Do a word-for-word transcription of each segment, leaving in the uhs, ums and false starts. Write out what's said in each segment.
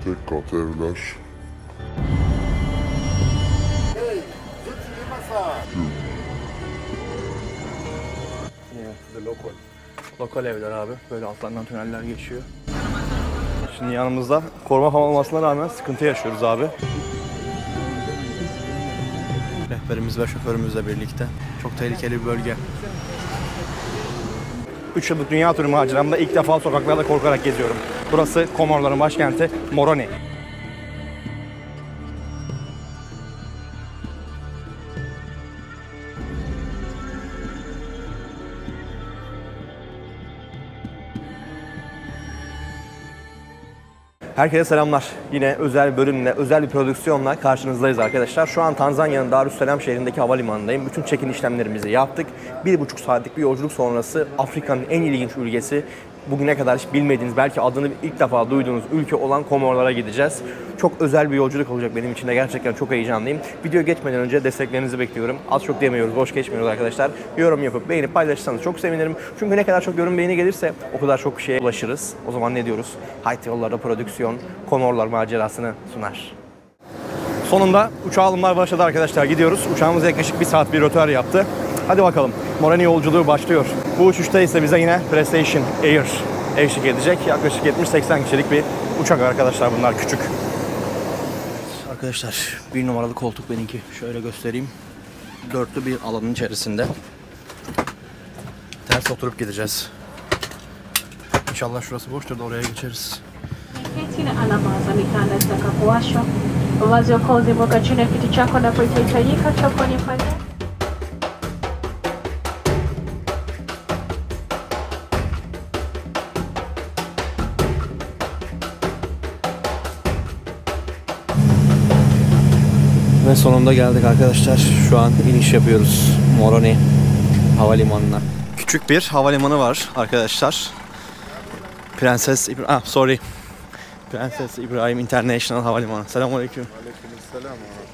Tek kat evler. Lokal. Lokal evler abi. Böyle altlarından tüneller geçiyor. Şimdi yanımızda koruma falan olmasına rağmen sıkıntı yaşıyoruz abi. Rehberimiz ve şoförümüzle birlikte. Çok tehlikeli bir bölge. üç yıllık dünya turu maceramda ilk defa sokaklarda korkarak geziyorum. Burası Komorların başkenti Moroni. Herkese selamlar. Yine özel bölümle, özel bir prodüksiyonla karşınızdayız arkadaşlar. Şu an Tanzanya'nın Darüsselam şehrindeki havalimanındayım. Bütün check-in işlemlerimizi yaptık. Bir buçuk saatlik bir yolculuk sonrası Afrika'nın en ilginç ülkesi, bugüne kadar hiç bilmediğiniz, belki adını ilk defa duyduğunuz ülke olan Komorlara gideceğiz. Çok özel bir yolculuk olacak benim için de, gerçekten çok heyecanlıyım. Videoya geçmeden önce desteklerinizi bekliyorum. Az çok demiyoruz, boş geçmiyoruz arkadaşlar. Yorum yapıp beğenip paylaşırsanız çok sevinirim. Çünkü ne kadar çok yorum beğeni gelirse o kadar çok şeye ulaşırız. O zaman ne diyoruz? Haydi yollarda prodüksiyon Komorlar macerasını sunar. Sonunda uçağa alımlar başladı arkadaşlar. Gidiyoruz. Uçağımız yaklaşık bir saat bir rötar yaptı. Hadi bakalım. Moroni yolculuğu başlıyor. Bu uçuşta ise bize yine Precision Air eşlik edecek. Yaklaşık yetmiş seksen kişilik bir uçak arkadaşlar, bunlar küçük. Arkadaşlar bir numaralı koltuk benimki. Şöyle göstereyim. Dörtlü bir alanın içerisinde. Ters oturup gideceğiz. İnşallah şurası boştur da oraya geçeriz. Ve sonunda geldik arkadaşlar. Şu an iniş yapıyoruz Moroni havalimanına. Küçük bir havalimanı var arkadaşlar. Prenses İbrahim, ah sorry. Prenses İbrahim International Havalimanı. Selamünaleyküm. Aleykümselam.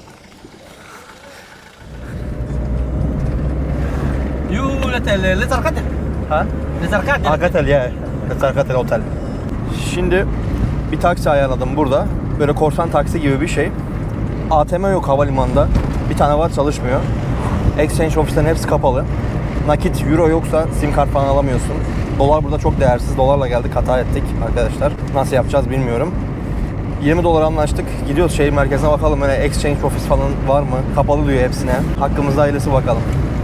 You l'hotel, le Zarkatel. Ha? Le Zarkatel. Arkatel ya. Arkatel Otel. Şimdi bir taksi ayarladım burada. Böyle korsan taksi gibi bir şey. A T M yok havalimanında. Bir tane var, çalışmıyor. Exchange ofislerin hepsi kapalı. Nakit, euro yoksa sim kart falan alamıyorsun. Dolar burada çok değersiz. Dolarla geldik, hata ettik arkadaşlar. Nasıl yapacağız bilmiyorum. yirmi dolar anlaştık. Gidiyoruz şehir merkezine bakalım. Hani exchange ofis falan var mı? Kapalı diyor hepsine. Hakkımızda hayırlısı bakalım.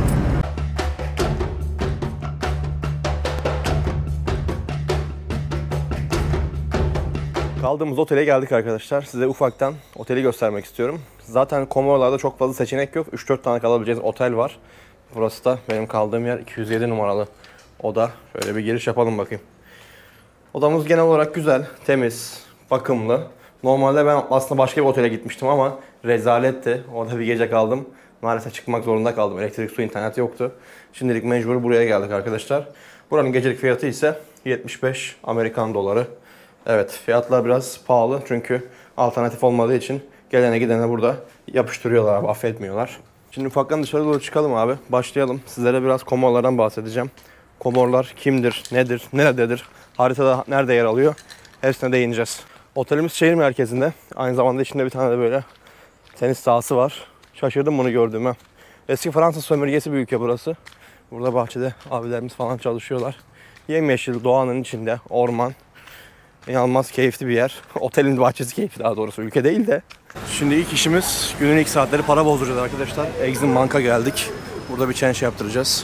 Kaldığımız otele geldik arkadaşlar. Size ufaktan oteli göstermek istiyorum. Zaten Komorlar'da çok fazla seçenek yok. üç dört tane kalabileceğiniz otel var. Burası da benim kaldığım yer, iki yüz yedi numaralı oda. Şöyle bir giriş yapalım bakayım. Odamız genel olarak güzel, temiz, bakımlı. Normalde ben aslında başka bir otele gitmiştim ama rezaletti. Orada bir gece kaldım. Maalesef çıkmak zorunda kaldım. Elektrik, su, internet yoktu. Şimdilik mecbur buraya geldik arkadaşlar. Buranın gecelik fiyatı ise yetmiş beş Amerikan doları. Evet, fiyatlar biraz pahalı çünkü alternatif olmadığı için gelene gidene burada yapıştırıyorlar abi, affetmiyorlar. Şimdi ufaktan dışarı doğru çıkalım abi. Başlayalım. Sizlere biraz Komorlardan bahsedeceğim. Komorlar kimdir, nedir, nerededir, haritada nerede yer alıyor, hepsine değineceğiz. Otelimiz şehir merkezinde. Aynı zamanda içinde bir tane de böyle tenis sahası var. Şaşırdım bunu gördüğüme. Eski Fransız sömürgesi bir ülke burası. Burada bahçede abilerimiz falan çalışıyorlar. Yemyeşil, doğanın içinde, orman. İnanılmaz keyifli bir yer. Otelin bahçesi keyifli, daha doğrusu ülke değil de. Şimdi ilk işimiz, günün ilk saatleri para bozduracağız arkadaşlar. Exim Bank'a geldik. Burada bir change yaptıracağız.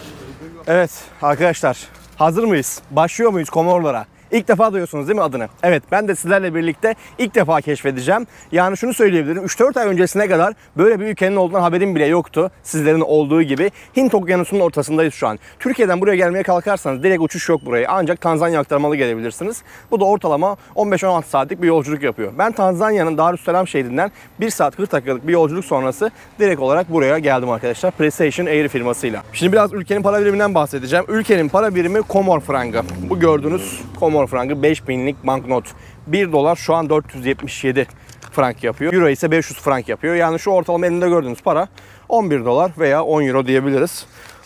Evet arkadaşlar, hazır mıyız? Başlıyor muyuz Komorlara? İlk defa duyuyorsunuz değil mi adını? Evet, ben de sizlerle birlikte ilk defa keşfedeceğim. Yani şunu söyleyebilirim, üç dört ay öncesine kadar böyle bir ülkenin olduğundan haberim bile yoktu. Sizlerin olduğu gibi. Hint Okyanusu'nun ortasındayız şu an. Türkiye'den buraya gelmeye kalkarsanız direkt uçuş yok buraya. Ancak Tanzanya aktarmalı gelebilirsiniz. Bu da ortalama on beş on altı saatlik bir yolculuk yapıyor. Ben Tanzanya'nın Darüsselam şehrinden bir saat kırk dakikalık bir yolculuk sonrası direkt olarak buraya geldim arkadaşlar. Precision Air firmasıyla. Şimdi biraz ülkenin para biriminden bahsedeceğim. Ülkenin para birimi Komor frangı. Bu gördüğünüz Komor frangı beş binlik banknot. bir dolar şu an dört yüz yetmiş yedi frank yapıyor. Euro ise beş yüz frank yapıyor. Yani şu ortalama elinde gördüğünüz para on bir dolar veya on euro diyebiliriz.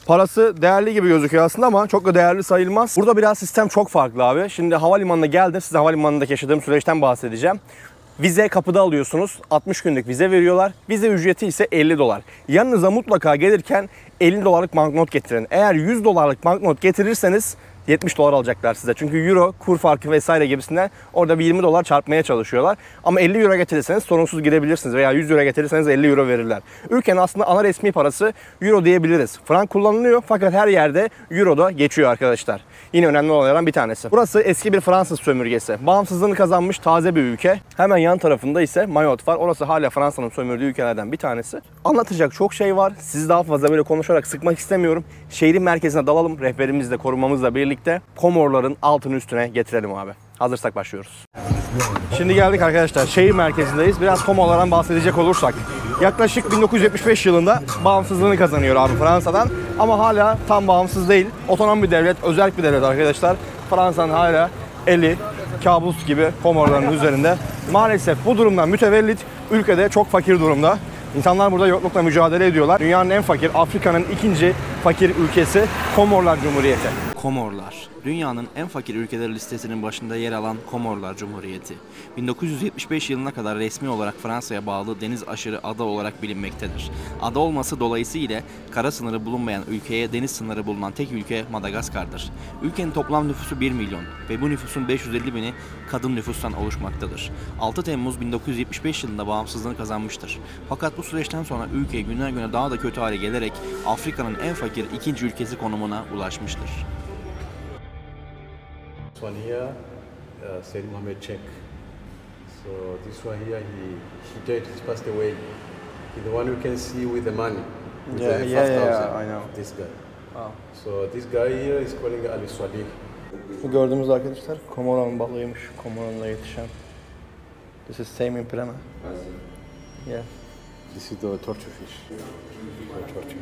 Parası değerli gibi gözüküyor aslında ama çok da değerli sayılmaz. Burada biraz sistem çok farklı abi. Şimdi havalimanına geldim. Size havalimanındaki yaşadığım süreçten bahsedeceğim. Vize kapıda alıyorsunuz. altmış günlük vize veriyorlar. Vize ücreti ise elli dolar. Yanınıza mutlaka gelirken elli dolarlık banknot getirin. Eğer yüz dolarlık banknot getirirseniz yetmiş dolar alacaklar size. Çünkü euro, kur farkı vesaire gibisinden orada bir yirmi dolar çarpmaya çalışıyorlar. Ama elli euro getirirseniz sorunsuz girebilirsiniz veya yüz euro getirirseniz elli euro verirler. Ülkenin aslında ana resmi parası euro diyebiliriz. Frank kullanılıyor fakat her yerde euro da geçiyor arkadaşlar. Yine önemli olaylardan bir tanesi. Burası eski bir Fransız sömürgesi. Bağımsızlığını kazanmış taze bir ülke. Hemen yan tarafında ise Mayotte var. Orası hala Fransa'nın sömürdüğü ülkelerden bir tanesi. Anlatacak çok şey var. Sizi daha fazla böyle konuşarak sıkmak istemiyorum. Şehrin merkezine dalalım. Rehberimizle, korumamızla birlikte Komorların altını üstüne getirelim abi. Hazırsak başlıyoruz. Şimdi geldik arkadaşlar. Şehir merkezindeyiz. Biraz Komorlardan bahsedecek olursak. Yaklaşık bin dokuz yüz yetmiş beş yılında bağımsızlığını kazanıyor abi Fransa'dan. Ama hala tam bağımsız değil. Otonom bir devlet, özel bir devlet arkadaşlar. Fransa'nın hala eli kabus gibi Komorların üzerinde. Maalesef bu durumdan mütevellit ülkede çok fakir durumda. İnsanlar burada yoklukla mücadele ediyorlar. Dünyanın en fakir, Afrika'nın ikinci fakir ülkesi Komorlar Cumhuriyeti. Komorlar, dünyanın en fakir ülkeleri listesinin başında yer alan Komorlar Cumhuriyeti. bin dokuz yüz yetmiş beş yılına kadar resmi olarak Fransa'ya bağlı deniz aşırı ada olarak bilinmektedir. Ada olması dolayısıyla kara sınırı bulunmayan ülkeye deniz sınırı bulunan tek ülke Madagaskar'dır. Ülkenin toplam nüfusu bir milyon ve bu nüfusun beş yüz elli bini kadın nüfustan oluşmaktadır. altı Temmuz bin dokuz yüz yetmiş beş yılında bağımsızlığını kazanmıştır. Fakat bu süreçten sonra ülke günden güne daha da kötü hale gelerek Afrika'nın en fakir ikinci ülkesi konumuna ulaşmıştır. This one here, uh, Said Mohammed Chek. So this one here, he he died. He passed away. He, the one you can see with the money. With Yeah, the yeah, five yeah, thousand, I know. This guy. Oh. So this guy here is calling Ali Swadi. Bu gördüğümüz arkadaşlar Komoran balığıymış. Komoran'da yetişen. This is same in Prema. Yeah. This is the torture fish. The torture.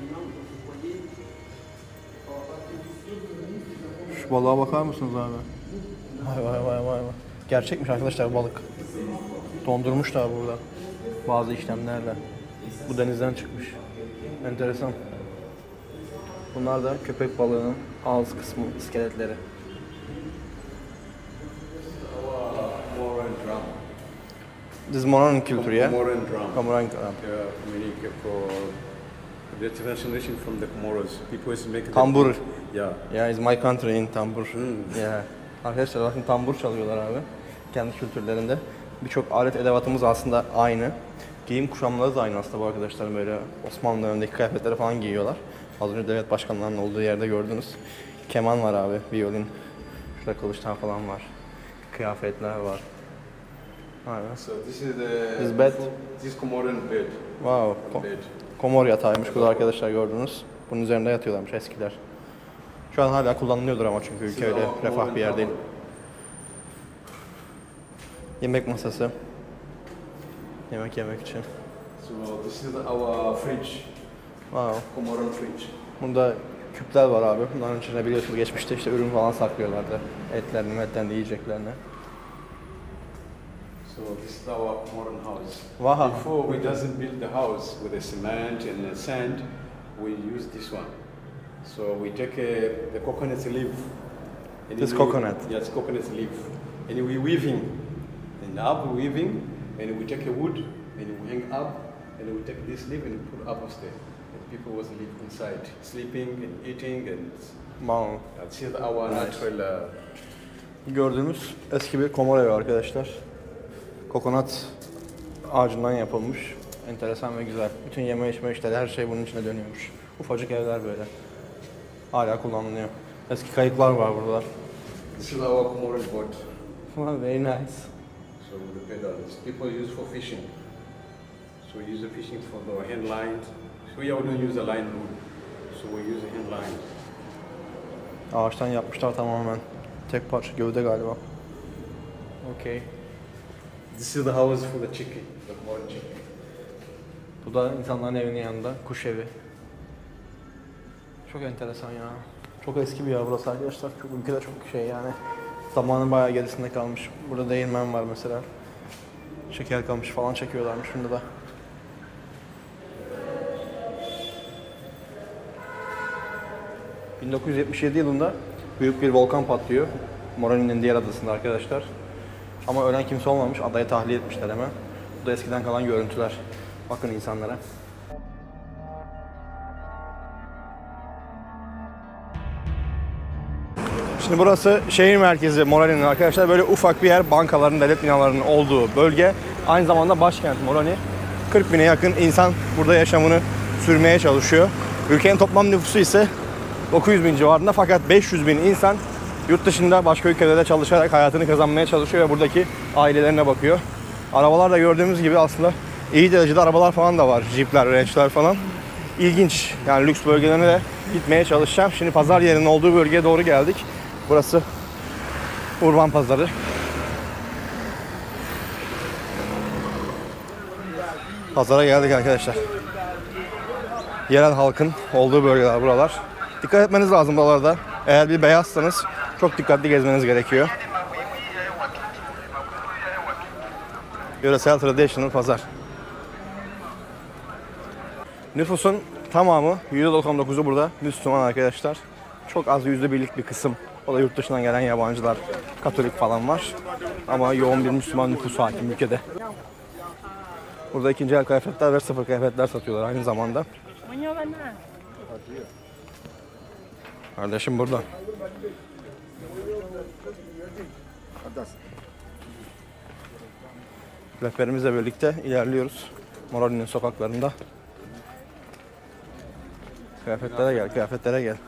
Şu balığa bakar mısınız abi? Vay vay vay vay vay. Gerçekmiş arkadaşlar balık. Dondurmuşlar burada. Bazı işlemlerle. Bu denizden çıkmış. Enteresan. Bunlar da köpek balığının ağız kısmı, iskeletleri. Comoran drum. This is Moran kültürü ya. Comoran drum. Komoran drum. Yeah, meaning for the translation from the Comoros. People is make the- Tambur. Yeah. Yeah, it's my country in tambur. Yeah. Arkadaşlar bakın tambur çalıyorlar abi. Kendi kültürlerinde. Birçok alet edevatımız aslında aynı. Giyim kuşamları da aynı aslında bu arkadaşlar, böyle Osmanlı dönemindeki kıyafetleri falan giyiyorlar. Az önce devlet başkanlarının olduğu yerde gördünüz. Keman var abi, violin. Şurada kılıçlar falan var. Kıyafetler var. Aynen. So this is the This bed? This is Comoran bed. Wow. Ko- Bed. Komor yatağıymış bu da arkadaşlar, gördünüz. Bunun üzerinde yatıyorlarmış eskiler. Şu an hala kullanılıyordur ama çünkü ülke öyle refah bir yer değil. Yemek masası. Yemek yemek için. So this is our fridge. Wow. Comoran fridge. Burada küpler var abi. Bunların içine biliyorsunuz geçmişte işte ürün falan saklıyorlardı. Etlerini, metlerini, yiyeceklerini. So this is our modern house. Wow. Before we doesn't build the house with the cement and the sand, we use this one. So we take a, the coconut leaf. and This we- coconut? Yes, coconut leaf. And we weaving. And up we weaving, and we take a wood, and we hang up, and we take this leaf and put up upstairs. And people was live inside, sleeping and eating, and Wow. that's here our Nice. natural. Uh, Gördüğümüz eski bir komor evi arkadaşlar. Kokonat ağacından yapılmış. Enteresan ve güzel. Bütün yeme içme işleri, her şey bunun içine dönüyormuş. Ufacık evler böyle. Hala kullanılıyor. Eski kayıklar var burada. this is our Comoran boat. Wow, very nice. So with the pedals, people use for fishing. So we use the fishing for the hand lines. So we don't use a line rule. So we use a hand line. Ağaçtan yapmışlar tamamen. Tek parça gövde galiba. Okay. This is the house for the chicken, the Comoran chicken. Bu da insanların evinin yanında kuş evi. Çok enteresan ya. Çok eski bir yer burası arkadaşlar. Çok ülkede çok şey yani. Zamanın bayağı gerisinde kalmış. Burada değirmen var mesela. Şeker kalmış falan çekiyorlarmış şunda da. bin dokuz yüz yetmiş yedi yılında büyük bir volkan patlıyor. Moroni'nin diğer adasında arkadaşlar. Ama ölen kimse olmamış. Adayı tahliye etmişler hemen. Bu da eskiden kalan görüntüler. Bakın insanlara. Şimdi burası şehir merkezi Moroni'nin arkadaşlar. Böyle ufak bir yer, bankaların, devlet binalarının olduğu bölge. Aynı zamanda başkent Moroni. kırk bine yakın insan burada yaşamını sürmeye çalışıyor. Ülkenin toplam nüfusu ise dokuz yüz bin civarında, fakat beş yüz bin insan yurt dışında başka ülkelerde çalışarak hayatını kazanmaya çalışıyor ve buradaki ailelerine bakıyor. Arabalar da gördüğümüz gibi aslında iyi derecede arabalar falan da var. Jeepler, ranchler falan. İlginç. Yani lüks bölgelerine de gitmeye çalışacağım. Şimdi pazar yerinin olduğu bölgeye doğru geldik. Burası Urban Pazarı. Pazara geldik arkadaşlar. Yerel halkın olduğu bölgeler buralar. Dikkat etmeniz lazım buralarda. Eğer bir beyazsanız çok dikkatli gezmeniz gerekiyor. Yöresel traditional pazar. Nüfusun tamamı yüzde doksan dokuzu burada Müslüman arkadaşlar. Çok az yüzde birlik bir kısım. O da yurt dışından gelen yabancılar, Katolik falan var. Ama yoğun bir Müslüman nüfus hakim ülkede. Burada ikinci el kıyafetler ve sıfır kıyafetler satıyorlar aynı zamanda. Kardeşim burada. Rehberimizle birlikte ilerliyoruz Moroni'nin sokaklarında. Kıyafetlere gel, kıyafetlere gel.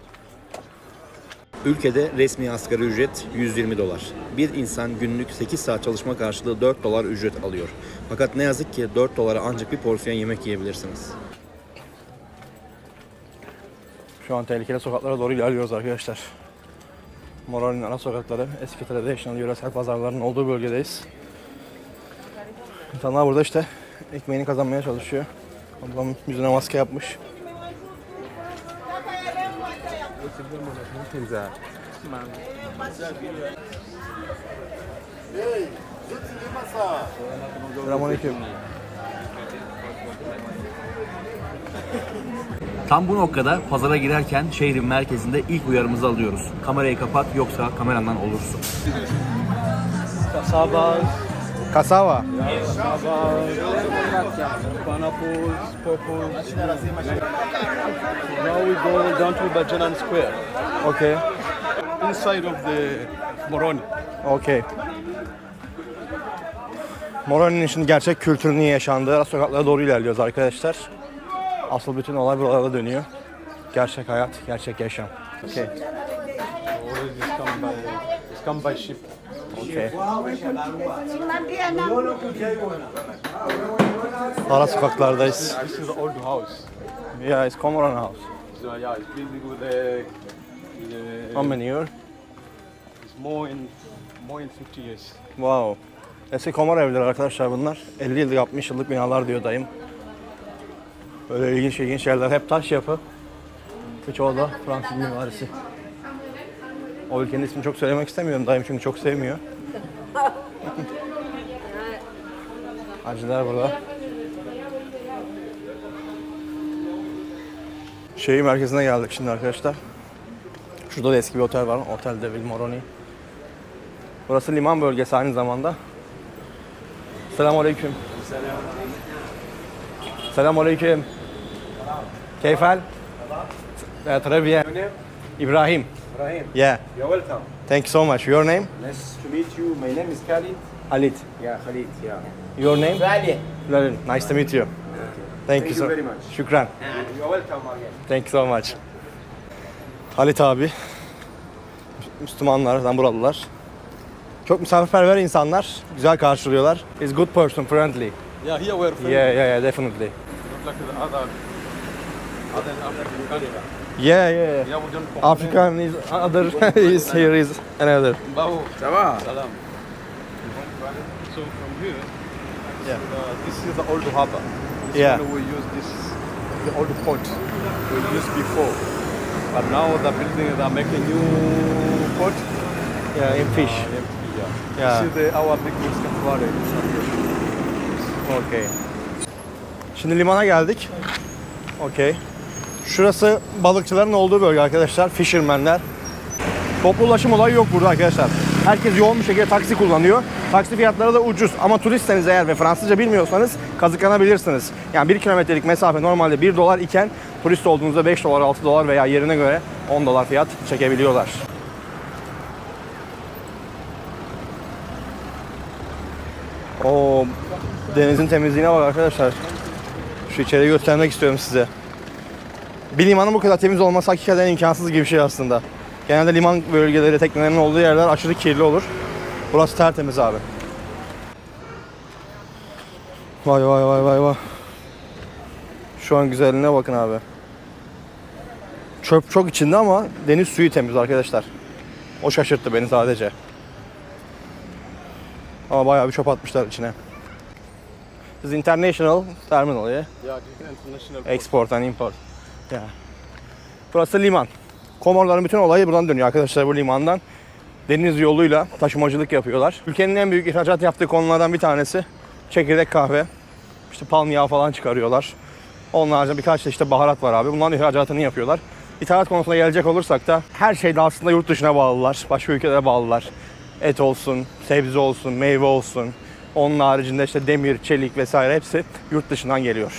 Ülkede resmi asgari ücret yüz yirmi dolar. Bir insan günlük sekiz saat çalışma karşılığı dört dolar ücret alıyor. Fakat ne yazık ki dört dolara ancak bir porsiyon yemek yiyebilirsiniz. Şu an tehlikeli sokaklara doğru ilerliyoruz arkadaşlar. Moroni'nin ana sokakları, eski traditional yöresel pazarların olduğu bölgedeyiz. İnsanlar burada işte ekmeğini kazanmaya çalışıyor. Ablam yüzüne maske yapmış. Selamünaleyküm. Tam bu noktada pazara girerken şehrin merkezinde ilk uyarımızı alıyoruz. Kamerayı kapat yoksa kamerandan olursun. Cassava, Kasava. cassava, pineapples, purples. Now we go down to Bajanan Square, Okay. inside of the Moroni. Okay. Moroni'nin şimdi gerçek kültürünün yaşandığı ara sokaklara doğru ilerliyoruz arkadaşlar. Asıl bütün olay buralarda dönüyor. Gerçek hayat, gerçek yaşam. Okay. Always it's come by, it's come by ship. Okay. Ara sokaklardayız. This is the old house. Yeah, it's Comoran house. So yeah, it's building with the, the How many years? it's more in more in fifty years. Wow. Eski Komor evleri arkadaşlar bunlar. elli yıllık, altmış yıllık binalar diyor dayım. Böyle ilginç ilginç yerler. Hep taş yapı. Birçoğu da Fransız mimarisi. O ülkenin ismini çok söylemek istemiyorum dayım çünkü çok sevmiyor. Hacılar burada. Şehir merkezine geldik şimdi arkadaşlar. Şurada da eski bir otel var. Otel de Ville Moroni. Burası liman bölgesi aynı zamanda. Selamünaleyküm. Selamünaleyküm. Keyfal? Très bien. Ibrahim. Ibrahim, Yeah. you're welcome. Thank you so much. Your name? Nice to meet you. My name is Khalid. Halit. Yeah, Khalid. Yeah. Your name? Khalid. Very nice to meet you. Thank, you you so very much. Şükran. You're welcome again. Thank you so much. Halit abi. Müslümanlardan buralılar. Çok misafirperver insanlar. Güzel karşılıyorlar. He's good person, friendly. Yeah, here we're friendly. Yeah, yeah, yeah, definitely. Not like the other other African country. Yeah, yeah, yeah. Yeah, we don't complain. African is other, is here is another. Babu. Ça va? Salam. So from here, Yeah. uh, this is the old harbor. This Yeah. one we use this, the old port we used before. But now the building, they are making new port. Yeah, in fish. Uh, yeah. Yeah. This is the, our big Mexican quarry. Okay. Şimdi limana geldik. Okay. Şurası balıkçıların olduğu bölge arkadaşlar. Fishermanler. Toplu ulaşım olayı yok burada arkadaşlar. Herkes yoğun bir şekilde taksi kullanıyor. Taksi fiyatları da ucuz ama turistseniz eğer ve Fransızca bilmiyorsanız kazıklanabilirsiniz. Yani bir kilometrelik mesafe normalde bir dolar iken turist olduğunuzda beş dolar, altı dolar veya yerine göre on dolar fiyat çekebiliyorlar. Oo, denizin temizliğine bak arkadaşlar. Şu içeriği göstermek istiyorum size. Bir limanın bu kadar temiz olması hakikaten imkansız gibi bir şey aslında. Genelde liman bölgeleri, teknelerin olduğu yerler aşırı kirli olur. Burası tertemiz abi. Vay vay vay vay vay. Şu an güzelliğine bakın abi. Çöp çok içinde ama deniz suyu temiz arkadaşlar. O şaşırttı beni sadece. Ama bayağı bir çöp atmışlar içine. This is international terminal, yeah? Yeah, international. Export and import. Yeah. Burası liman. Komorların bütün olayı buradan dönüyor arkadaşlar, bu limandan. Deniz yoluyla taşımacılık yapıyorlar. Ülkenin en büyük ihracat yaptığı konulardan bir tanesi çekirdek kahve. İşte palm yağı falan çıkarıyorlar. Onun haricinde birkaç da işte baharat var abi. Bunların ihracatını yapıyorlar. İthalat konusuna gelecek olursak da her şeyde aslında yurt dışına bağlılar. Başka ülkelere bağlılar. Et olsun, sebze olsun, meyve olsun. Onun haricinde işte demir, çelik vesaire hepsi yurt dışından geliyor.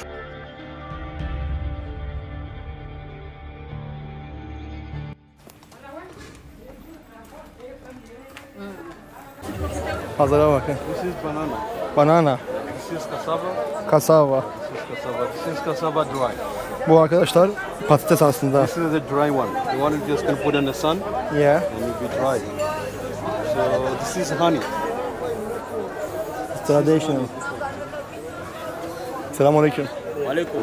Pazara bakın. This is banana. Banana, This is cassava. cassava. This is cassava. This is cassava dry. Bu arkadaşlar patates aslında. This is the dry one. The one you just can put in the sun Yeah. and it will be dry. So this is honey. Traditional. Selamünaleyküm. Alaikum.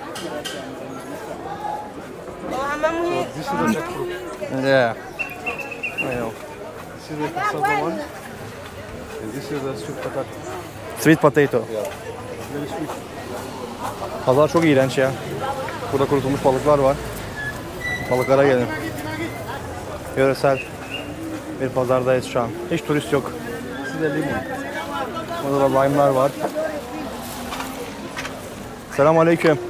So this is the jackfruit. Yeah. I know. This is the cassava one. And this is the sweet potato. Sweet potato. Yeah. Very sweet. Pazar çok iğrenç ya. Burada kurutulmuş balıklar var. Balıklara gelin. Yöresel bir pazardayız şu an. Hiç turist yok. This is the lemon. Burada da lime'lar var. Selamünaleyküm.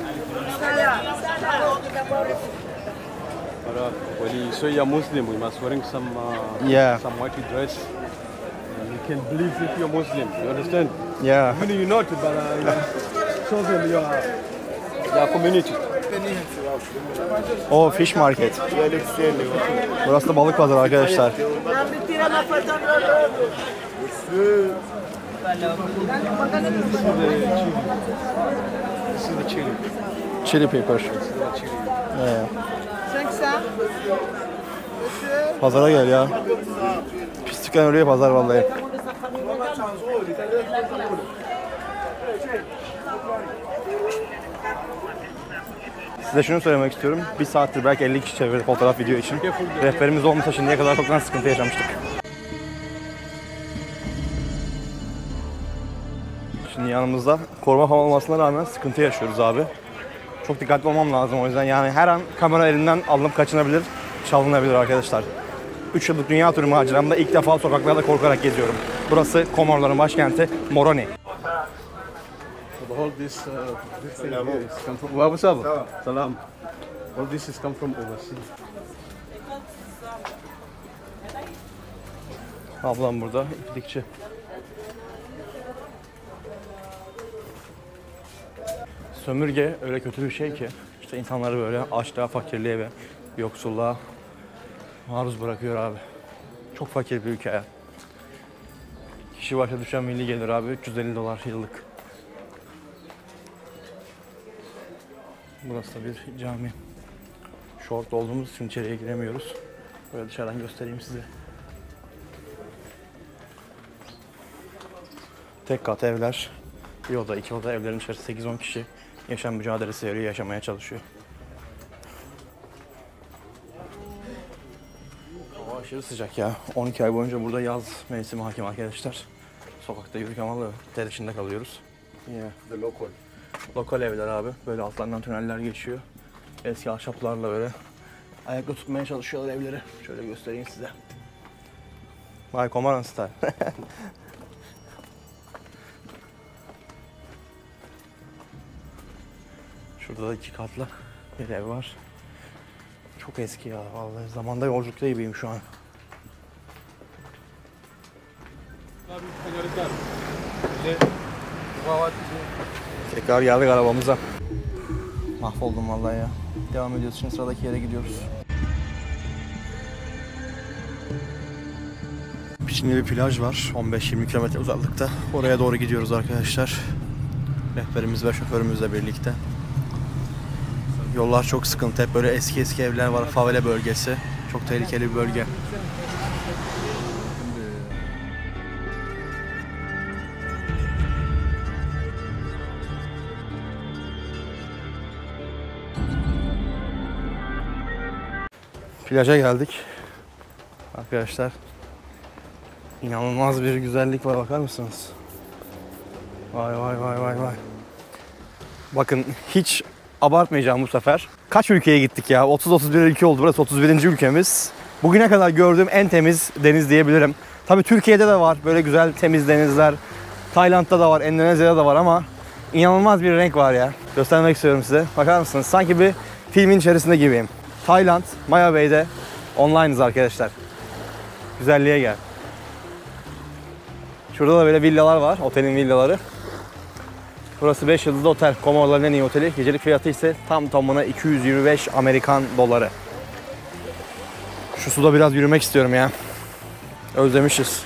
But uh, when you say you're Muslim, you must wearing some uh, Yeah. some white dress. And you can believe if you're Muslim. You understand? Yeah. Even you're not, but uh, you show them your your community. O fish market. Burası da balık pazarı arkadaşlar. This is the chili. Chili pepper. This is the chili. Yeah. Pazara gel ya. Pislikten ölüyor pazar vallahi. Size şunu söylemek istiyorum. Bir saattir belki elli kişi çevirdi fotoğraf video için. Rehberimiz olmasa şimdiye kadar çoktan sıkıntı yaşamıştık. Şimdi yanımızda koruma falan olmasına rağmen sıkıntı yaşıyoruz abi. Çok dikkatli olmam lazım o yüzden, yani her an kamera elimden alınıp kaçınabilir, çalınabilir arkadaşlar. üç yıllık dünya turu maceramda ilk defa sokaklarda korkarak geziyorum. Burası Komorların başkenti Moroni. All this, uh, this thing here is come from. What's up? Salam. All this is come from overseas. Ablam burada iplikçi. Sömürge öyle kötü bir şey ki işte insanları böyle açlığa, fakirliğe ve yoksulluğa maruz bırakıyor abi. Çok fakir bir ülke ya. Kişi başa düşen milli gelir abi üç yüz elli dolar yıllık. Burası da bir cami. Şort olduğumuz için içeriye giremiyoruz. Böyle dışarıdan göstereyim size. Tek kat evler, bir oda, iki oda evlerin içerisinde sekiz on kişi yaşam mücadelesi veriyor, yaşamaya çalışıyor. Hava aşırı sıcak ya. on iki ay boyunca burada yaz mevsimi hakim arkadaşlar. Sokakta yürürken vallahi ter içinde kalıyoruz. Yeah. The local. Lokal evler abi. Böyle altlarından tüneller geçiyor. Eski ahşaplarla böyle ayakta tutmaya çalışıyorlar evleri. Şöyle göstereyim size. Vay Komoran style. Şurada da iki katlı Bir ev var. Çok eski ya vallahi. Zamanda yolculukta gibiyim şu an. Tekrar geldik arabamıza. Mahvoldum vallahi ya. Devam ediyoruz. Şimdi sıradaki yere gidiyoruz. Şimdi bir plaj var. on beş yirmi kilometre uzaklıkta. Oraya doğru gidiyoruz arkadaşlar. Rehberimiz ve şoförümüzle birlikte. Yollar çok sıkıntı. Hep böyle eski eski evler var. Favela bölgesi. Çok tehlikeli bir bölge. Plaja geldik. Arkadaşlar. İnanılmaz bir güzellik var, bakar mısınız? Vay vay vay vay vay. Bakın hiç abartmayacağım bu sefer. Kaç ülkeye gittik ya? otuz otuz bir ülke oldu. Burası otuz birinci ülkemiz. Bugüne kadar gördüğüm en temiz deniz diyebilirim. Tabii Türkiye'de de var böyle güzel temiz denizler. Tayland'da da var, Endonezya'da da var ama inanılmaz bir renk var ya. Göstermek istiyorum size. Bakar mısınız? Sanki bir filmin içerisinde gibiyim. Tayland, Maya Bay'de online'ız arkadaşlar. Güzelliğe gel. Şurada da böyle villalar var, otelin villaları. Burası beş yıldızlı otel, Komorların en iyi oteli. Gecelik fiyatı ise tam tamına iki yüz yirmi beş Amerikan doları. Şu suda biraz yürümek istiyorum ya. Özlemişiz.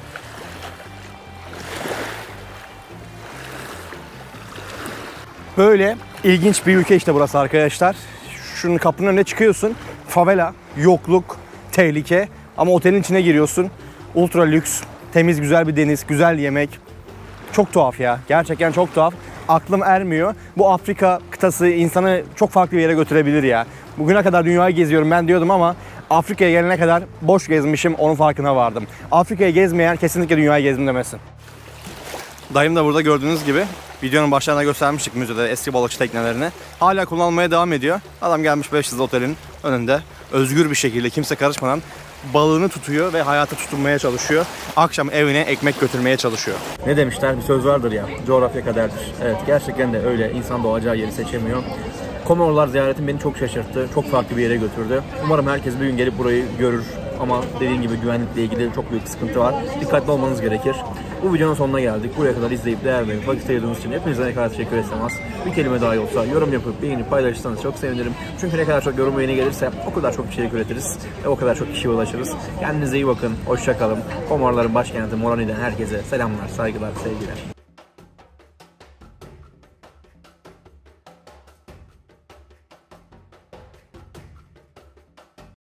Böyle ilginç bir ülke işte burası arkadaşlar. Şunun kapının önüne çıkıyorsun. Favela, yokluk, tehlike. Ama otelin içine giriyorsun. Ultra lüks, temiz güzel bir deniz, güzel yemek. Çok tuhaf ya. Gerçekten çok tuhaf. Aklım ermiyor. Bu Afrika kıtası insanı çok farklı bir yere götürebilir ya. Bugüne kadar dünyayı geziyorum ben diyordum ama Afrika'ya gelene kadar boş gezmişim, onun farkına vardım. Afrika'yı gezmeyen kesinlikle dünyayı gezdim demesin. Dayım da burada gördüğünüz gibi videonun başlarında göstermiştik müzede eski balıkçı teknelerini. Hala kullanılmaya devam ediyor. Adam gelmiş beş yıldızlı otelin önünde özgür bir şekilde kimse karışmadan balığını tutuyor ve hayata tutunmaya çalışıyor. Akşam evine ekmek götürmeye çalışıyor. Ne demişler? Bir söz vardır ya. Coğrafya kaderdir. Evet, gerçekten de öyle. İnsan doğacağı yeri seçemiyor. Komorlar ziyaretim beni çok şaşırttı. Çok farklı bir yere götürdü. Umarım herkes bir gün gelip burayı görür. Ama dediğim gibi güvenlikle ilgili çok büyük sıkıntı var. Dikkatli olmanız gerekir. Bu videonun sonuna geldik. Buraya kadar izleyip değer verip vakit ayırdığınız için hepinize ne kadar teşekkür etsem az. Bir kelime daha olsa yorum yapıp beğenip paylaşırsanız çok sevinirim. Çünkü ne kadar çok yorum beğeni gelirse o kadar çok içerik üretiriz ve o kadar çok kişiye ulaşırız. Kendinize iyi bakın. Hoşça kalın. Komorların başkenti Moroni'den herkese selamlar, saygılar, sevgiler.